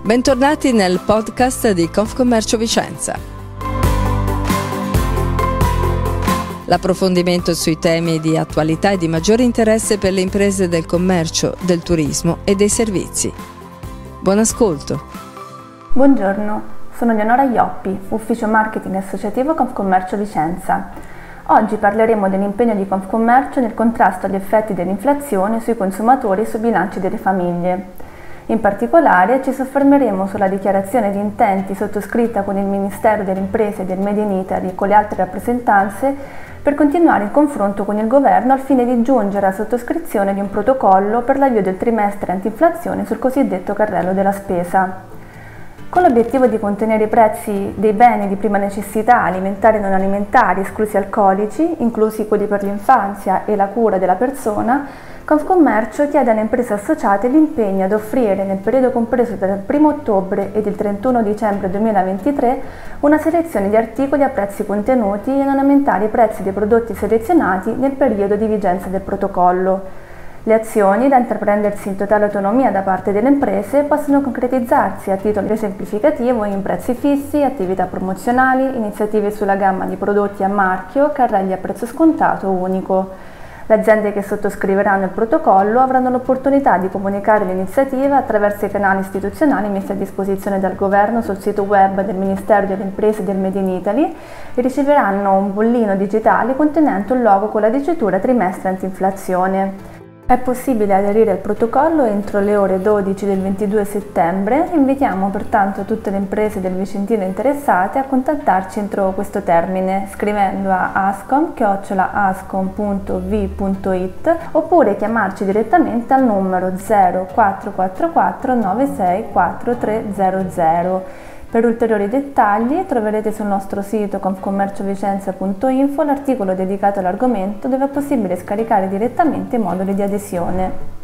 Bentornati nel podcast di Confcommercio Vicenza. L'approfondimento sui temi di attualità e di maggiore interesse per le imprese del commercio, del turismo e dei servizi. Buon ascolto. Buongiorno, sono Eleonora Ioppi, Ufficio Marketing Associativo Confcommercio Vicenza. Oggi parleremo dell'impegno di Confcommercio nel contrasto agli effetti dell'inflazione sui consumatori e sui bilanci delle famiglie. In particolare ci soffermeremo sulla dichiarazione di intenti sottoscritta con il Ministero delle Imprese e del Made in Italy e con le altre rappresentanze per continuare il confronto con il Governo al fine di giungere alla sottoscrizione di un protocollo per l'avvio del trimestre antinflazione sul cosiddetto carrello della spesa. Con l'obiettivo di contenere i prezzi dei beni di prima necessità, alimentari e non alimentari, esclusi alcolici, inclusi quelli per l'infanzia e la cura della persona, Confcommercio chiede alle imprese associate l'impegno ad offrire nel periodo compreso tra il 1 ottobre ed il 31 dicembre 2023 una selezione di articoli a prezzi contenuti e non aumentare i prezzi dei prodotti selezionati nel periodo di vigenza del protocollo. Le azioni da intraprendersi in totale autonomia da parte delle imprese possono concretizzarsi a titolo esemplificativo in prezzi fissi, attività promozionali, iniziative sulla gamma di prodotti a marchio, carrelli a prezzo scontato unico. Le aziende che sottoscriveranno il protocollo avranno l'opportunità di comunicare l'iniziativa attraverso i canali istituzionali messi a disposizione dal Governo sul sito web del Ministero delle Imprese e del Made in Italy e riceveranno un bollino digitale contenente un logo con la dicitura trimestre antinflazione. È possibile aderire al protocollo entro le ore 12 del 22 settembre. Invitiamo pertanto tutte le imprese del Vicentino interessate a contattarci entro questo termine scrivendo a ascom@ascom.vi.it oppure chiamarci direttamente al numero 0444 96 4300. Per ulteriori dettagli troverete sul nostro sito confcommerciovicenza.info l'articolo dedicato all'argomento dove è possibile scaricare direttamente i moduli di adesione.